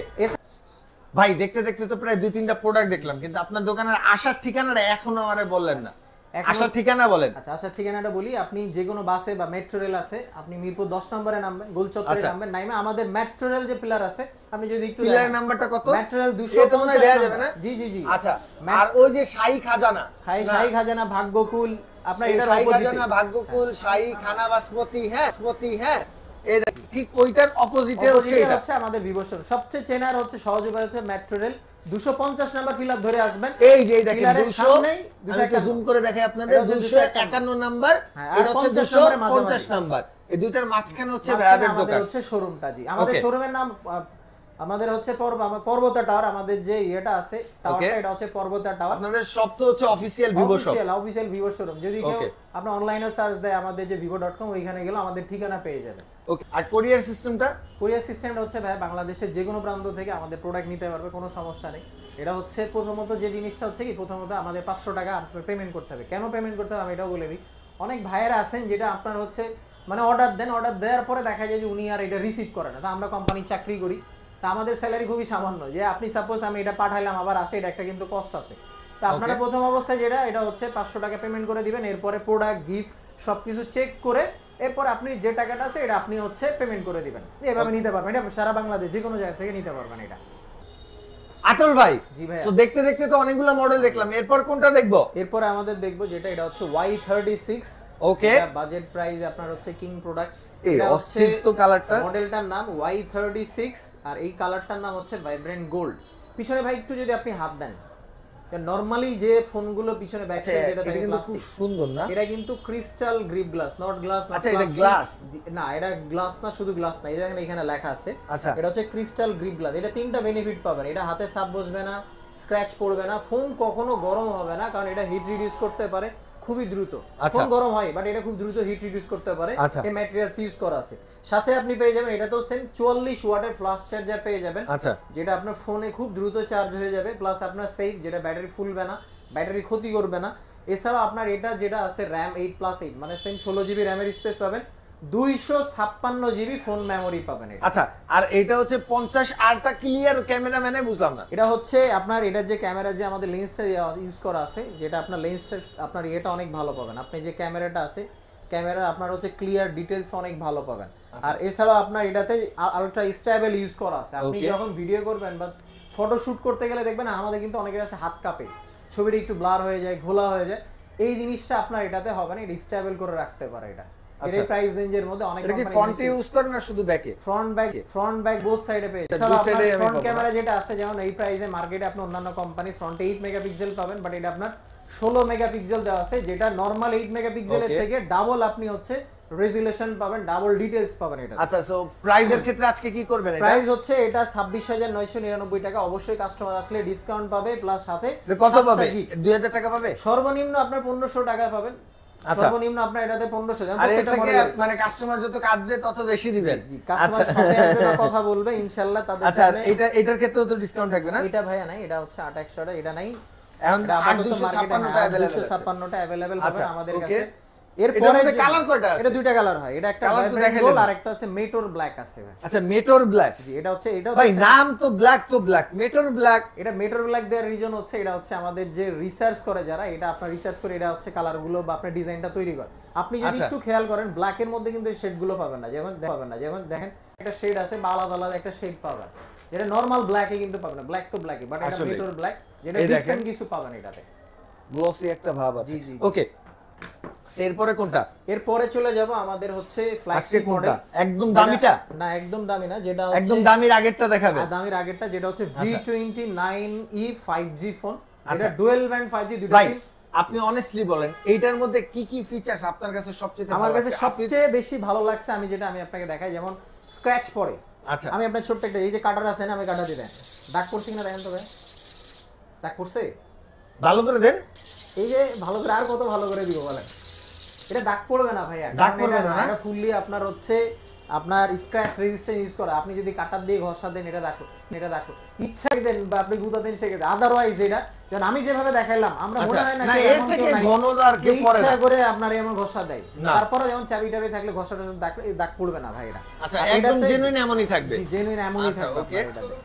ভাই, দেখতে দেখতে তো প্রায় দুই তিনটা প্রোডাক্ট দেখলাম, কিন্তু আপনার দোকানের আসার ঠিকানাটা এখনো আমারে বললেন না। আসার ঠিকানা বলেন। আচ্ছা, আসার ঠিকানাটা বলি, আপনি যে কোনো বাসে বা মেট্রো রেল আছে, আপনি মিরপুর দশ নম্বরে নামবেন, গোলচত্বরে নামবেন, নাইমে আমাদের মেট্রো রেল যে পিলার আছে, আপনি যদি একটু পিলার নাম্বারটা কত? মেট্রো রেল দুইশো এটা মনে দেয়া যাবে না? জি জি জি। আচ্ছা, আর ওই যে শাহী খাজানা, শাহী খাজানা, ভাগ্যকুল, আপনার এটা শাহী খাজানা, ভাগ্যকুল, শাহী খানা বাসমতি, হ্যাঁ বাসমতি, হ্যাঁ এই ঠিক ওইটার অপোজিটে হচ্ছে এটা, হচ্ছে আমাদের ভিভোশন। সবচেয়ে চেনার হচ্ছে সহজ উপায় হচ্ছে মেট্রো রেল দুইশো পঞ্চাশ নাম্বার পিলার ধরে আসবেন, এই যে দেখেন দুইশো, দুইশো জুম করে দেখাই আপনাদের, দুইশো একান্ন নাম্বার, এটা হচ্ছে দুইশো পঞ্চাশ নাম্বার, এই দুইটার মাঝখানে হচ্ছে ভাইয়াদের দোকান, হচ্ছে শোরুমটা। জি, আমাদের শোরুমের নাম আমাদের হচ্ছে পর্বতা টাওয়ার, আমাদের যে ইয়েটা আছে টাওয়ারটা, এটা হচ্ছে পর্বতা টাওয়ার। আপনাদের সব তো হচ্ছে official Vivo shop, official Vivo showroom. যদি কেউ আপনি অনলাইনে সার্চ দেয় আমাদের যে vivo ডট com, ওইখানে গেলে আমাদের ঠিকানা পেয়ে যাবে। ওকে, আর কোরিয়ার সিস্টেমটা? কোরিয়ার সিস্টেমটা হচ্ছে ভাই বাংলাদেশের যে কোনো প্রান্ত থেকে আমাদের প্রোডাক্ট নিতে পারবে, কোনো সমস্যা নেই। এটা হচ্ছে প্রথমত যে জিনিসটা হচ্ছে কি, প্রথমত আমাদের পাঁচশো টাকা আপনার পেমেন্ট করতে হবে। কেন পেমেন্ট করতে হবে আমি এটাও বলে দিই। অনেক ভাইয়েরা আছেন যেটা আপনার হচ্ছে মানে অর্ডার দেন, অর্ডার দেওয়ার পরে দেখা যায় যে উনি আর এটা রিসিভ করে না। তা আমরা কোম্পানি চাকরি করি, তা আমাদের স্যালারি খুবই সামান্য, যে আপনি সাপোজ আমি এটা পাঠাইলাম আবার আসে, এটা একটা কিন্তু কস্ট আছে। তা আপনারা প্রথম অবস্থায় যেটা, এটা হচ্ছে পাঁচশো টাকা পেমেন্ট করে দিবেন, এরপরে প্রোডাক্ট গিফট সবকিছু চেক করে এরপর আপনি যে টাকাটা আছে এটা আপনি হচ্ছে পেমেন্ট করে দিবেন। এভাবে নিতে পারবেন, এটা সারা বাংলাদেশ যে কোনো জায়গা থেকে নিতে পারবেন এটা। আতল ভাই, জি ভাই, সো দেখতে দেখতে তো অনেকগুলো মডেল দেখলাম, এরপর কোনটা দেখবো? এরপর আমাদের দেখবো যেটা, এটা হচ্ছে Y thirty six. Okay, budget price আপনার হচ্ছে কিং প্রোডাক্ট। এই অস্থির কালারটা, মডেলটার নাম ওয়াই থার্টি সিক্স, আর এই কালারটার নাম হচ্ছে ভাইব্রেন্ট গোল্ড। পিছনে ভাই একটু যদি আপনি হাত দেন, নরমালি যে ফোনগুলো পিছনে ব্যাক সাইড যেটা থাকে খুব সুন্দর না, এটা কিন্তু crystal grip glass, not glass না। আচ্ছা, এটা গ্লাস না, এটা গ্লাস না, শুধু গ্লাস না, এই দেখেন এখানে লেখা আছে। আচ্ছা, এটা হচ্ছে ক্রিস্টাল গ্রিপ গ্লাস। এটা তিনটা বেনিফিট পাবেন, এটা হাতে চাপ বসবে না, স্ক্র্যাচ পড়বে না, ফোন কখনো গরম হবে না, কারণ এটা হিট রিডিউস করতে পারে খুবই দ্রুত। ফোন গরম হয় বাট এটা খুব দ্রুত হিট রিডিউস করতে পারে, এই ম্যাটেরিয়ালস ইউজ করা আছে। সাথে আপনি পেয়ে যাবেন এটা তো সেম চুয়াল্লিশ ওয়াটের ফ্লাশ চার্জার পেয়ে যাবেন, যেটা আপনার ফোনে খুব দ্রুত চার্জ হয়ে যাবে, প্লাস আপনার সেফ, যেটা ব্যাটারি ফুলবে না, ব্যাটারি ক্ষতি করবে না। এছাড়াও আপনার এটা যেটা আছে র্যাম এইট প্লাস এইট, মানে সেম ষোলো জিবি র্যামের স্পেস পাবেন, দুইশো ছাপ্পান্ন জিবি ফোন মেমোরি পাবেন। আচ্ছা, আর এটা হচ্ছে পঞ্চাশ আরটা ক্লিয়ার ক্যামেরা, মানে বুঝলাম না। এটা হচ্ছে আপনার এটার যে ক্যামেরা, যে আমাদের লেন্সটা ইউজ করা আছে, যেটা আপনার লেন্সটা আপনার এটা অনেক ভালো পাবেন। আপনি যে ক্যামেরাটা আছে, ক্যামেরা আপনার হচ্ছে ক্লিয়ার ডিটেলস অনেক ভালো পাবেন। আর এছাড়াও আপনার এটাতে আলট্রা স্টেবল ইউজ করা আছে। আপনি যখন ভিডিও করবেন বা ফটো শুট করতে গেলে দেখবেন আমাদের কিন্তু অনেকের আছে হাত কাঁপে, ছবিটা একটু ব্লার হয়ে যায়, ঘোলা হয়ে যায়, এই জিনিসটা আপনার এটাতে হবে না, এটা স্টেবল করে রাখতে পারে এটা। এর এই প্রাইস রেঞ্জের মধ্যে অনেক কোম্পানি কি ফ্রন্টে ইউজ করে না শুধু ব্যাকে? Front back front back both সাইডে পেয়ে যাবেন। ফ্রন্ট ক্যামেরা যেটা আছে যেমন এই প্রাইসে মার্কেটে আপনি অন্যান্য কোম্পানি ফ্রন্টে এইট মেগাপিক্সেল পাবেন, বাট এটা আপনার ষোলো মেগাপিক্সেল দেওয়া আছে, যেটা নরমাল এইট মেগাপিক্সেলের থেকে ডাবল আপনি হচ্ছে রেজোলিউশন পাবেন, ডাবল ডিটেইলস পাবেন এটা। আচ্ছা, সো প্রাইসের ক্ষেত্রে আজকে কি করবেন? এটা প্রাইস হচ্ছে এটা ছাব্বিশ হাজার নয়শো নিরানব্বই টাকা। অবশ্যই কাস্টমার আসলে ডিসকাউন্ট পাবে, প্লাস সাথে কত পাবে? দুই হাজার টাকা পাবে। সর্বনিম্ন আপনার পনেরোশো টাকা পাবেন। সর্বনিম্ন আপনার এটাতে পনেরোশো। আর এর থেকে মানে কাস্টমার যত কাটবে তত বেশি দিবেন। জি, কাস্টমার সাথে আসবে বা কথা বলবে ইনশাআল্লাহ তাদের। আচ্ছা, এটা এটার ক্ষেত্রেও তো ডিসকাউন্ট থাকবে না? এটা ভাইয়া নাই, এটা হচ্ছে আট একশো টা, এটা নাই। এখন আপাতত মার্কেটে দুইশো ছাপ্পান্ন টা अवेलेबल পাবেন আমাদের কাছে। এরপরে কালার কয়টা আছে? এটা দুইটা কালার হয়, এটা একটা ভাইব্রেন্ট গোল্ড আর একটা আছে মেটোর ব্ল্যাক আছে ভাই। আচ্ছা, মেটোর ব্ল্যাক। জি, এটা হচ্ছে এটা ভাই নাম তো ব্ল্যাক, তো ব্ল্যাক মেটোর ব্ল্যাক। এটা মেটোর ব্ল্যাক দেওয়ার রিজন হচ্ছে এটা হচ্ছে আমাদের যে রিসার্চ করে যারা, এটা আপনার রিসার্চ করে এটা হচ্ছে কালার গুলো বা আপনার ডিজাইনটা তৈরি করে। আপনি যদি একটু খেয়াল করেন ব্ল্যাক এর মধ্যে কিন্তু এই শেড গুলো পাবেন না, যেমন পাবেন না যেমন দেখেন একটা শেড আছে বা আলাদা আলাদা একটা শেড পাবেন, যেটা নরমাল ব্ল্যাকে কিন্তু পাবেন না। ব্ল্যাক তো ব্ল্যাকই, বাট এটা মেটোর ব্ল্যাক, যেটা ডিফারেন্ট কিছু পাবেন এটাতে, গ্লসি একটা ভাব আছে। জি জি, ওকে। এরপরে কোনটা? এরপরে চলে যাব আমাদের হচ্ছে ফ্ল্যাগশিপ মডেল। একদম দামিটা না, একদম দামি না, যেটা হচ্ছে একদম দামির আগেরটা দেখাবে। আর দামির আগেরটা যেটা হচ্ছে V twenty nine E five G phone, এটা ডুয়াল ব্যান্ড ফাইভ জি দুটো সিম। আপনি অনেস্টলি বলেন এইটার মধ্যে কি কি ফিচারস আপনার কাছে সবচেয়ে আমার কাছে সবচেয়ে বেশি ভালো লাগছে, আমি যেটা আমি আপনাকে দেখাই, যেমন স্ক্র্যাচ পড়ে। আচ্ছা, আমি আপনার ছোট্ট একটা এই যে কাটার আছে না, আমি কাটা দিই, দাগ পড়ছে কিনা দেখেন তো ভাই, দাগ পড়ছে? ভালো করে দেন। এই যে ভালো করে, আর কত ভালো করে দিব বলেন, এটা দাগ পড়বে না ভাইয়া, দাগ পড়বে না, এটা ফুললি আপনার হচ্ছে আপনার স্ক্র্যাচ রেজিস্ট্যান্স ইউজ করা। আপনি যদি কাটার দিয়ে ঘষা দেন এটা দেখো, এটা দেখো, ইচ্ছা দেন বা আপনি গুঁতা দেন সেক্ষেত্রে, আদারওয়াইজ এটা যেমন আমি যেভাবে দেখাইলাম, আমরা মনে হয় না এর থেকে ঘনদার কেউ করে না, ইচ্ছা করে আপনার এমন ঘষা দেয়। তারপরে যেমন চাবি টাবি থাকলে ঘষাটা দাগ দাগ পড়বে না ভাই এটা। আচ্ছা, একদম জেনুইন এমনই থাকবে। জি, জেনুইন এমনই থাকবে এটাতে।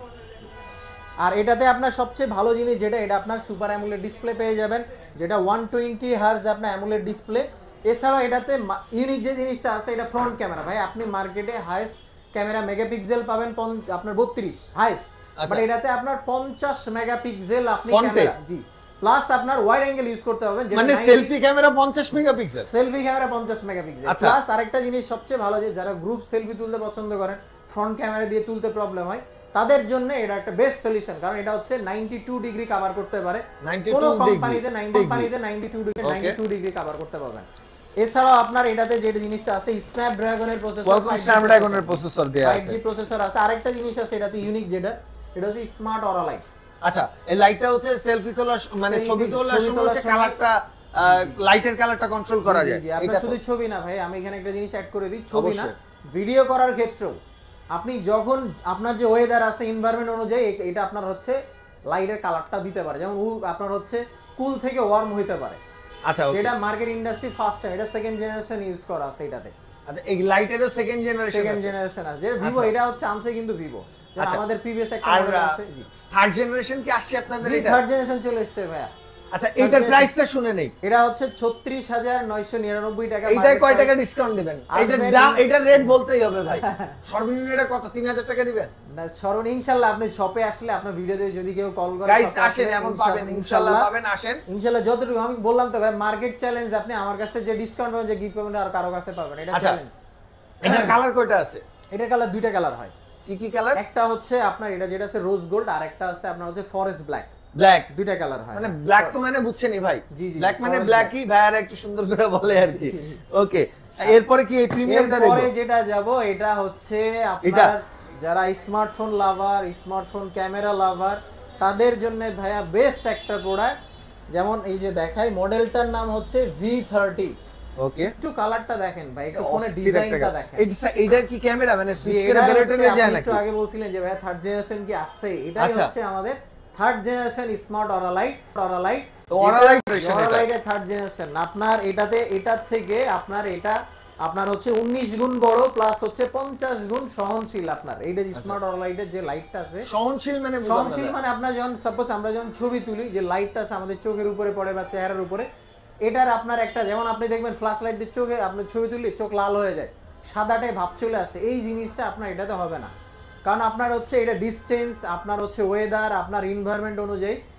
আর এটাতে আপনার সবচেয়ে ভালো জিনিস যেটা, এটা আপনার সুপার অ্যামোলেড ডিসপ্লে পেয়ে যাবেন, যেটা ওয়ান টোয়েন্টি হার্জ আপনার অ্যামোলেড ডিসপ্লে। এছাড়াও এটাতে ইউনিক যে জিনিসটা আছে, এটা ফ্রন্ট ক্যামেরা ভাই। আপনি মার্কেটে হাইয়েস্ট ক্যামেরা মেগাপিক্সেল পাবেন আপনার বত্রিশ হাইয়েস্ট, বাট এটাতে আপনার পঞ্চাশ মেগাপিক্সেল আপনি ক্যামেরা, জি, প্লাস আপনার ওয়াইড অ্যাঙ্গেল ইউজ করতে হবে, মানে সেলফি ক্যামেরা পঞ্চাশ মেগাপিক্সেল, সেলফি ক্যামেরা পঞ্চাশ মেগাপিক্সেল। প্লাস আরেকটা জিনিস সবচেয়ে ভালো, যে যারা গ্রুপ সেলফি তুলতে পছন্দ করেন, ফ্রন্ট ক্যামেরা দিয়ে তুলতে প্রবলেম হয়, তাদের জন্য এটা একটা বেস্ট সলিউশন, কারণ এটা হচ্ছে নাইনটি টু ডিগ্রি কভার করতে পারে। কোন কোম্পানিতে কোম্পানিতে ninety two degree ninety two degree cover করতে পারবেন। এছাড়াও আপনার এটাতে যে জিনিসটা আছে, স্ন্যাপড্রাগনের প্রসেসর, কোয়ালকম স্ন্যাপড্রাগনের প্রসেসর দেয়া আছে, ফাইভ জি প্রসেসর আছে। আরেকটা জিনিস আছে এটাতে ইউনিক, যেটা এটা হচ্ছে স্মার্ট অরা লাইট। আচ্ছা, এই লাইটটা হচ্ছে সেলফি তোলার মানে ছবি তোলার সময় হচ্ছে কালারটা, লাইটের কালারটা কন্ট্রোল করা যায়। এটা শুধু ছবি না ভাই, আমি এখানে একটা জিনিস অ্যাড করে দিই, ছবি না, ভিডিও করার ক্ষেত্রেও আপনি যখন আপনার যে ওয়েদার আছে, এনভায়রনমেন্ট অনুযায়ী এটা আপনার হচ্ছে লাইটের কালারটা দিতে পারে, যেমন আপনার হচ্ছে কুল থেকে ওয়ার্ম হইতে পারে। আচ্ছা, যেটা মার্কেট ইন্ডাস্ট্রি ফার্স্ট টাইম, এটা সেকেন্ড জেনারেশন ইউজ করা আছে এটাতে। আচ্ছা, এই লাইটেরও সেকেন্ড জেনারেশন সেকেন্ড জেনারেশন আছে, যেটা ভিভো, এটা হচ্ছে আনছে কিন্তু ভিভো, যেটা আমাদের প্রিভিয়াস একটা মডেল আছে। জি, থার্ড জেনারেশন কি আসছে আপনাদের? এটা থার্ড জেনারেশন চলে এসেছে ভাইয়া। আচ্ছা, এটার প্রাইসটা শুনে নেই। এটা হচ্ছে ছত্রিশ হাজার নয়শো নিরানব্বই টাকা। এইটাই কয় টাকা ডিসকাউন্ট দিবেন? এইটার দাম, এইটার রেট বলতেই হবে ভাই। সর্বনিম্ন এটা কত? তিন হাজার টাকা দিবেন না? সর্বনিম্ন ইনশাআল্লাহ আপনি শপে আসলে আপনার ভিডিওতে যদি কেউ কল করে, গাইস আসেন, এমন পাবেন ইনশাআল্লাহ, পাবেন, আসেন ইনশাআল্লাহ। যতটুকু আমি বললাম তো ভাই, মার্কেট চ্যালেঞ্জ, আপনি আমার কাছে যে ডিসকাউন্ট পাবেন, যে গিফট পাবেন, আর কারো কাছে পাবেন, এটা চ্যালেঞ্জ। এটার কালার কয়টা আছে? এটার কালার দুইটা কালার হয়। কি কি কালার? একটা হচ্ছে আপনার এটা যেটা আছে রোজ গোল্ড, আর একটা আছে আপনার হচ্ছে ফরেস্ট ব্ল্যাক। ব্ল্যাক, দুইটা কালার হয়। মানে ব্ল্যাক তো মানে বুঝছেনই ভাই, জি জি, ব্ল্যাক মানে ব্ল্যাকই, ভাইয়ার একটু সুন্দর করে বলে আর কি। ওকে, এরপরে কি এই প্রিমিয়ামটা দেখব? এরপরে যেটা যাব, এটা হচ্ছে আপনার যারা smartphone lover, smartphone camera lover, তাদের জন্য ভাইয়া বেস্ট একটা প্রোডাক্ট। যেমন এই যে দেখাই, মডেলটার নাম হচ্ছে ভি থার্টি। ওকে, একটু কালারটা দেখেন ভাই, একটু ফোনের ডিজাইনটা দেখেন। এটা এটা কি ক্যামেরা মানে সুইচ করে বেরোতে যায় নাকি? একটু আগে বলছিলেন যে ভাই থার্ড জেনারেশন কি আসছে, এটাই হচ্ছে আমাদের third generation smart aura light. Aura light aura light aura লাইটের থার্ড জেনারেশন। আপনার এটাতে এটার থেকে আপনার এটা আপনার হচ্ছে উনিশ গুণ বড়, প্লাস হচ্ছে পঞ্চাশ গুণ সহনশীল। আপনার এইটা স্মার্ট অরা লাইটের যে লাইটটা আছে, সহনশীল মানে সহনশীল মানে আপনার যখন সাপোজ আমরা যখন ছবি তুলি, যে লাইটটা আছে আমাদের চোখের উপরে পড়ে বা চেহারার উপরে, এটার আপনার একটা, যেমন আপনি দেখবেন ফ্ল্যাশ লাইট দিয়ে চোখে আপনি ছবি তুললে চোখ লাল হয়ে যায়, সাদাটায় ভাব চলে আসে, এই জিনিসটা আপনার এটাতে হবে না। কারণ আপনার হচ্ছে এটা ডিসটেন্স, আপনার হচ্ছে ওয়েদার, আপনার এনভায়রনমেন্ট অনুযায়ী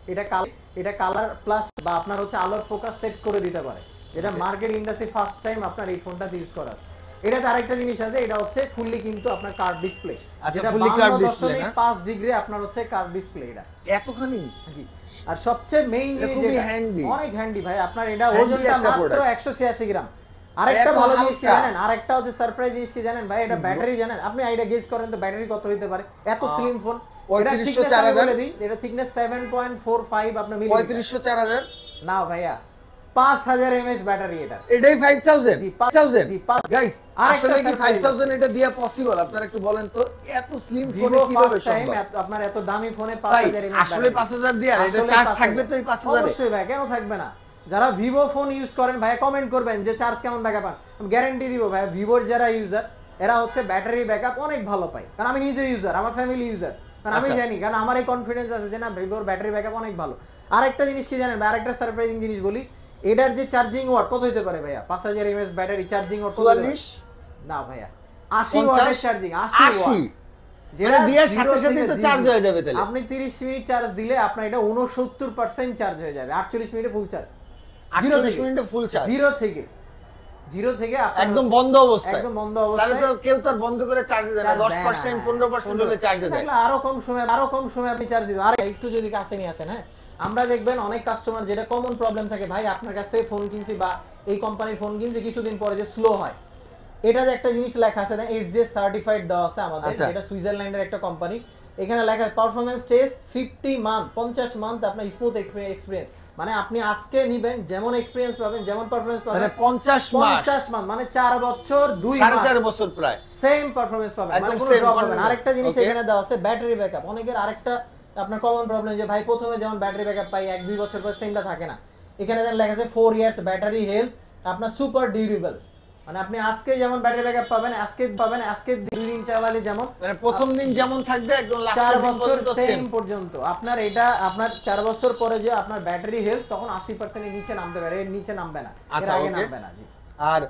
এটা কালার এটা কালার প্লাস বা আপনার হচ্ছে আলোর ফোকাস সেট করে দিতে পারে, যেটা মার্কেট ইন্ডাস্ট্রি ফার্স্ট টাইম আপনার এই ফোনটাতে ইউজ করা আছে। এটাতে আরেকটা জিনিস আছে, এটা হচ্ছে ফুললি কিন্তু আপনার কার্ভ ডিসপ্লে, যেটা বান্ন দশমিক পাঁচ ডিগ্রি আপনার হচ্ছে কার্ভ ডিসপ্লে। এটা এতখানি জি। আর সবচেয়ে মেইন জিনিস যেটা অনেক হ্যান্ডি ভাই, আপনার এটা ওজনটা মাত্র একশো ছিয়াশি গ্রাম। আরেকটা ভালো জিনিস কি জানেন, আরেকটা হচ্ছে সারপ্রাইজ জিনিস কি জানেন ভাই, এটা ব্যাটারি জানেন আপনি আইডিয়া গেস করেন তো ব্যাটারি কত হইতে পারে এত স্লিম ফোন। এটা থিকনেস আমি বলে দিই, এটা thickness seven point four five আপনার মিলি পঁয়ত্রিশশো চার হাজার না ভাইয়া পাঁচ হাজার এমএএইচ ব্যাটারি এটা। এটাই ফাইভ থাউজেন্ড জি পাঁচ হাজার জি গাইস আসলে কি ফাইভ থাউজেন্ড এটা দিয়া পসিবল? আপনারা একটু বলেন তো এত স্লিম ফোনে কিভাবে সম্ভব? আপনার এত দামি ফোনে পাঁচ হাজার এমএএইচ আসলে পাঁচ হাজার দিয়া এটা চার্জ থাকবে তো এই পাঁচ হাজার? অবশ্যই ভাই, কেন থাকবে না। যারা ভিভো ফোন ইউজ করেন ভাই কমেন্ট করবেন যে চার্জ কেমন ব্যাকআপ পান, আমি গ্যারান্টি দিব ভাই ভিভোর যারা ইউজার এরা হচ্ছে ব্যাটারি ব্যাকআপ অনেক ভালো পায়, কারণ আমি নিজে ইউজার, আমার ফ্যামিলি ইউজার, কারণ আমি জানি, কারণ আমার এই কনফিডেন্স আছে যে না ভিভোর ব্যাটারি ব্যাকআপ অনেক ভালো। আরেকটা জিনিস কি জানেন, আরেকটা সারপ্রাইজিং জিনিস বলি, এটার যে চার্জিং ওয়াট কত হতে পারে ভাইয়া? পাঁচ হাজার এমএএইচ ব্যাটারি চার্জিং ওয়াট চুয়াল্লিশ না ভাইয়া আশি ওয়াটের চার্জিং, আশি ওয়াট, যেটা দিয়ে সাথে সাথে তো চার্জ হয়ে যাবে। তাহলে আপনি তিরিশ মিনিট চার্জ দিলে আপনার এটা ঊনসত্তর পার্সেন্ট চার্জ হয়ে যাবে, আটচল্লিশ মিনিটে ফুল চার্জ, আটচল্লিশ মিনিটে ফুল চার্জ, জিরো থেকে জিরো থেকে একদম বন্ধ অবস্থায়, একদম বন্ধ অবস্থায়। তাহলে তো কেউ তো বন্ধ করে চার্জ দেয় না, দশ পার্সেন্ট পনেরো পার্সেন্ট হলে চার্জ দেয়, তাহলে আরো কম সময় আরো কম সময় আপনি চার্জ দিবেন। আর একটু যদি কাছে নিয়ে আসেন, হ্যাঁ আমরা দেখবেন অনেক কাস্টমার যেটা কমন প্রবলেম থাকে, ভাই আপনার কাছে ফোন কিনছি বা এই কোম্পানির ফোন কিনছি কিছুদিন পরে যে স্লো হয়, এটা যে একটা জিনিস লেখা আছে না এইচডিএস সার্টিফাইড দেওয়া আছে আমাদের, এটা সুইজারল্যান্ডের একটা কোম্পানি, এখানে লেখা পারফরম্যান্স টেস্ট ফিফটি মান্থ পঞ্চাশ মান্থ আপনার স্মুথ এক্সপেরিয়েন্স, মানে আপনি আজকে নিবেন যেমন এক্সপেরিয়েন্স পাবেন যেমন পারফরম্যান্স পাবেন মানে পঞ্চাশ মাস পঞ্চাশ মাস মানে চার বছর দুই মাস সাড়ে চার বছর প্রায় সেম পারফরম্যান্স পাবেন, মানে কোনো ড্রপ হবে না। আরেকটা জিনিস এখানে দেওয়া আছে ব্যাটারি ব্যাকআপ, অনেকের আরেকটা আপনার কমন প্রবলেম যে ভাই প্রথমে যেমন ব্যাটারি ব্যাকআপ পাই এক দুই বছর পর সেমটা থাকে না, এখানে যেন লেখা আছে ফোর ইয়ার্স ব্যাটারি হেলথ আপনার সুপার ডিউরেবল, মানে আপনি আজকে যেমন ব্যাটারি ব্যাকআপ পাবেন আজকে পাবেন আজকে দুই দিন চালালে যেমন মানে প্রথম দিন যেমন থাকবে একদম লাস্ট চার বছর সেম পর্যন্ত আপনার এটা আপনার চার বছর পরে যে আপনার ব্যাটারি হেলথ তখন আশি পার্সেন্ট এর নিচে নামতে পারে, এর নিচে নামবে না, এর আগে নামবে না। জি। আর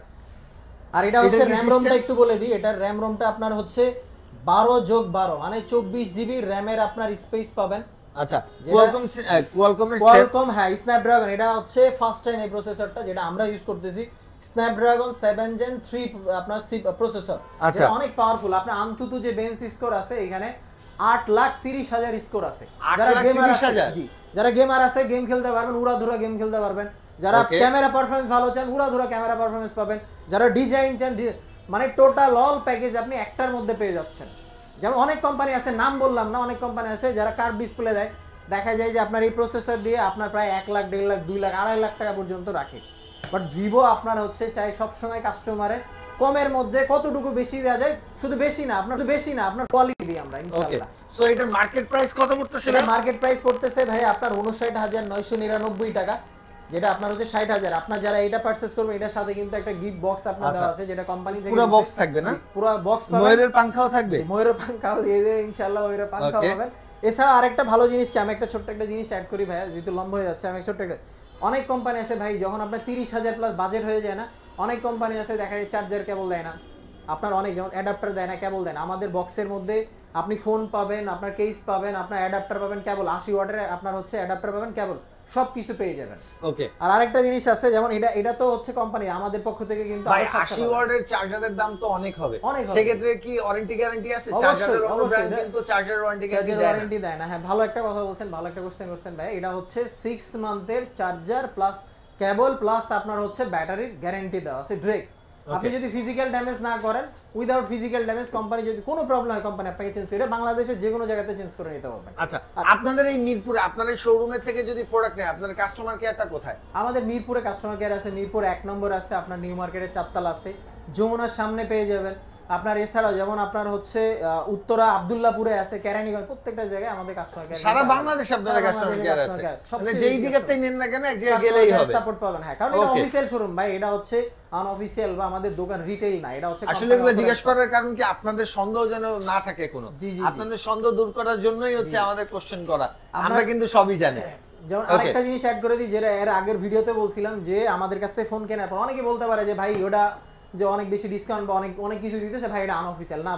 আর এটা হচ্ছে র‍্যাম রমটা একটু বলে দিই, এটা র‍্যাম রমটা আপনার হচ্ছে বারো যোগ বারো মানে চব্বিশ জিবি র‍্যামের আপনার স্পেস পাবেন। আচ্ছা কোয়ালকম কোয়ালকমের কোয়ালকম হ্যাঁ স্ন্যাপড্রাগন, এটা হচ্ছে ফার্স্ট টাইম এই প্রসেসরটা যেটা আমরা ইউজ করতেছি, স্ন্যাপড্রাগন সেভেন জেন থ্রি আপনার প্রসেসর, এটা অনেক পাওয়ারফুল। আপনার আনতুতু যে বেঞ্চ স্কোর আছে এখানে আট লাখ তিরিশ হাজার স্কোর আছে, যারা গেমার আছে জি যারা গেমার আছে গেম খেলতে পারবেন, উড়াধুরা গেম খেলতে পারবেন, যারা ক্যামেরা পারফরম্যান্স ভালো চান উড়াধুরা ক্যামেরা পারফরম্যান্স পাবেন, যারা ডিজাইন চান মানে টোটাল অল প্যাকেজ আপনি একটার মধ্যে পেয়ে যাচ্ছেন। যেমন অনেক কোম্পানি আছে নাম বললাম না, অনেক কোম্পানি আছে যারা কার্ভ ডিসপ্লে দেয়, দেখা যায় যে আপনার এই প্রসেসর দিয়ে আপনার প্রায় এক লাখ দেড় লাখ দুই লাখ আড়াই লাখ টাকা পর্যন্ত রাখে, বাট ভিভো আপনার হচ্ছে চাই সবসময় কাস্টমারের কমের মধ্যে কতটুকু বেশি দেওয়া যায়, শুধু বেশি না আপনার বেশি না আপনার কোয়ালিটি দিই আমরা ইনশাআল্লাহ। সো এটার মার্কেট প্রাইস কত পড়তেছে? এটা মার্কেট প্রাইস পড়তেছে ভাই আপনার উনষাট হাজার নয়শো নিরানব্বই টাকা, যেটা আপনার হচ্ছে ষাট হাজার। আপনার যারা এটা পারচেজ করবে এটার সাথে কিন্তু একটা গিফট বক্স আপনার দেওয়া আছে, যেটা কোম্পানি থেকে পুরো বক্স থাকবে না, পুরো বক্স পাবেন, ময়ূরের পাংখাও থাকবে, ময়ূরের পাংখাও দিয়ে দেবে ইনশাআল্লাহ, ময়ূরের পাংখাও পাবেন। এছাড়া আরেকটা ভালো জিনিস কি আমি একটা ছোট্ট একটা জিনিস অ্যাড করি ভাই, যেহেতু লম্বা হয়ে যাচ্ছে আমি ছোট্ট একটা, অনেক কোম্পানি আছে ভাই যখন আপনার তিরিশ হাজার প্লাস বাজেট হয়ে যায় না, অনেক কোম্পানি আছে দেখা যায় চার্জার কেবল দেয় না আপনার, অনেক যেমন অ্যাডাপ্টার দেয় না কেবল দেয় না, আমাদের বক্সের মধ্যে আপনি ফোন পাবেন, আপনার কেস পাবেন, আপনার অ্যাডাপ্টার পাবেন কেবল, আশি ওয়াটের আপনার হচ্ছে অ্যাডাপ্টার পাবেন কেবল, সবকিছু পেয়ে যাবেন। ওকে। আর আরেকটা জিনিস আছে যেমন এটা এটা তো হচ্ছে কোম্পানি আমাদের পক্ষ থেকে কিন্তু আশি ওয়াটের চার্জারের দাম তো অনেক হবে, সেক্ষেত্রে কি ওয়ারেন্টি গ্যারান্টি আছে? চার্জারের অন্য ব্র্যান্ড কিন্তু চার্জার ওয়ারেন্টি গ্যারান্টি দেয় না। হ্যাঁ ভালো একটা কথা বলছেন, ভালো একটা কোশ্চেন করছেন ভাই, এটা হচ্ছে সিক্স মান্থের চার্জার প্লাস কেবল প্লাস আপনার হচ্ছে ব্যাটারির গ্যারান্টি দেওয়া আছে ডাইরেক্ট। আপনি যদি ফিজিক্যাল ড্যামেজ না করেন, উইদাউট ফিজিক্যাল ড্যামেজ কোম্পানি যদি কোনো প্রবলেম হয় কোম্পানি আপনাকে চেঞ্জ করে বাংলাদেশের যে কোনো জায়গাতে চেঞ্জ করে নিতে পারবেন। আচ্ছা আপনাদের এই মিরপুরে আপনাদের শোরুমের থেকে যদি প্রোডাক্ট নেয় আপনাদের কাস্টমার কেয়ারটা কোথায়? আমাদের মিরপুরে কাস্টমার কেয়ার আছে, মিরপুর এক নম্বর আছে, আপনার নিউ মার্কেটের চারতলা আছে, যমুনার সামনে পেয়ে যাবেন। আপনার এছাড়াও যেমন আপনার হচ্ছে উত্তরা আব্দুল্লাহপুরে আছে, কেরানীগঞ্জ, প্রত্যেকটা জায়গায় আমাদের কাস্টমার কেয়ার, সারা বাংলাদেশে আপনাদের কাস্টমার কেয়ার আছে, মানে যেই দিকেতেই নেন না কেন এক জায়গায় গেলেই হবে, সাপোর্ট পাবেন। হ্যাঁ কারণ এটা অফিশিয়াল শোরুম ভাই, এটা হচ্ছে আনঅফিশিয়াল বা আমাদের দোকান রিটেইল না, এটা হচ্ছে আসলে এগুলো জিজ্ঞেস করার কারণ কি আপনাদের সন্দেহ যেন না থাকে কোনো, আপনাদের সন্দেহ দূর করার জন্যই হচ্ছে আমাদের কোশ্চেন করা, আমরা কিন্তু সবই জানি। যেমন আরেকটা জিনিস অ্যাড করে দিই, যেটা এর আগের ভিডিওতে বলছিলাম যে আমাদের কাছ থেকে ফোন কেনার পর অনেকে বলতে পারে যে ভাই ওটা যে অনেক বেশি ডিসকাউন্ট বা অনেক অনেক কিছু দিতেছে, ভাই এটা আনঅফিশিয়াল না ভাই,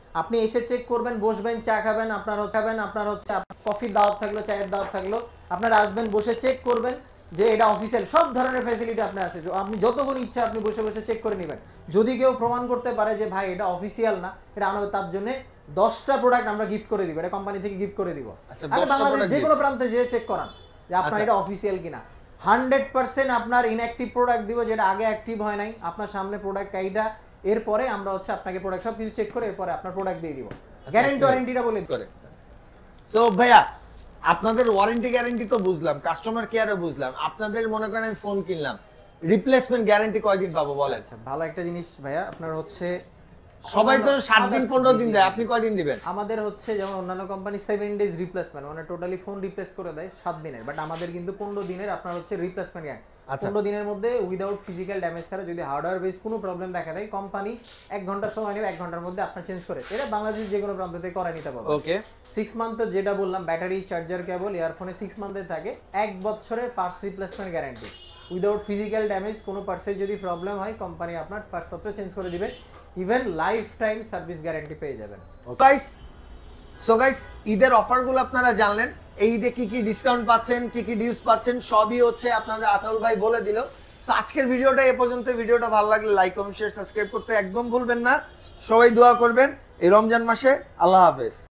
আপনি এসে চেক করবেন, বসবেন, চা খাবেন, আপনার খাবেন, আপনার হচ্ছে কফির দাওয়াত থাকলো, চায়ের দাওয়াত থাকলো, আপনারা আসবেন, বসে চেক করবেন যে এটা অফিসিয়াল, সব ধরনের ফ্যাসিলিটি আপনার আছে। আপনি যতক্ষণ ইচ্ছা আপনি বসে বসে চেক করে নেবেন। যদি কেউ প্রমাণ করতে পারে যে ভাই এটা অফিসিয়াল না, এটা আমরা তার জন্য দশটা প্রোডাক্ট আমরা গিফট করে দিব, এটা কোম্পানি থেকে গিফট করে দিব। আর বাংলাদেশ যে কোনো প্রান্তে যেয়ে চেক করান যে আপনার এটা অফিসিয়াল কিনা। হান্ড্রেড পার্সেন্ট আপনার ইনঅ্যাক্টিভ প্রোডাক্ট দিব, যেটা আগে অ্যাক্টিভ হয় নাই, আপনার সামনে প্রোডাক্ট এইটা, এরপরে আমরা হচ্ছে আপনাকে প্রোডাক্ট সব কিছু চেক করে এরপরে আপনার প্রোডাক্ট দিয়ে দিব। গ্যারান্টি ওয়ারেন্টিটা বলে করে। সো ভাইয়া আপনাদের ওয়ারেন্টি গ্যারান্টি তো বুঝলাম, কাস্টমার কেয়ারও বুঝলাম, আপনাদের মনে করেন আমি ফোন কিনলাম, রিপ্লেসমেন্ট গ্যারান্টি কয়দিন পাবো বলেন? আচ্ছা, ভালো একটা জিনিস ভাইয়া, আপনার হচ্ছে সবাই তো সাত দিন পনেরো দিন দেয়, আপনি কয়দিন দিবেন? আমাদের হচ্ছে যেমন অন্যান্য কোম্পানি সেভেন ডেজ রিপ্লেসমেন্ট, মানে টোটালি ফোন রিপ্লেস করে দেয় সাত দিনের, বাট আমাদের কিন্তু পনেরো দিনের আপনার হচ্ছে রিপ্লেসমেন্ট গ্যারান্টি। পনেরো দিনের মধ্যে উইদাউট ফিজিক্যাল ড্যামেজ ছাড়া যদি হার্ডওয়্যার বেস কোনো প্রবলেম দেখা দেয়, কোম্পানি এক ঘন্টা সময় নেবে, এক ঘন্টার মধ্যে আপনার চেঞ্জ করে এটা বাংলাদেশ যে কোনো প্রান্ত থেকে করে নিতে পারবে। ওকে, সিক্স মান্থ যেটা বললাম, ব্যাটারি, চার্জার, কেবল, ইয়ারফোনে সিক্স মান্থের থাকে, এক বছরে parts replacement guarantee without physical damage. কোনো পার্টসের যদি প্রবলেম হয় কোম্পানি আপনার পার্টসপত্র চেঞ্জ করে দিবে, even life time service guarantee পেয়ে যাবেন। গাইস, সো গাইস ঈদের অফারগুলো আপনারা জানলেন, এই ঈদে কি কি ডিসকাউন্ট পাচ্ছেন, কি কি ডিউস পাচ্ছেন, সবই হচ্ছে আপনাদের আতাউল ভাই বলে দিল। সো আজকের ভিডিওটা এ পর্যন্ত। ভিডিওটা ভালো লাগলে লাইক, কমেন্ট, শেয়ার, সাবস্ক্রাইব করতে একদম ভুলবেন না। সবাই দোয়া করবেন এই রমজান মাসে। আল্লাহ হাফেজ।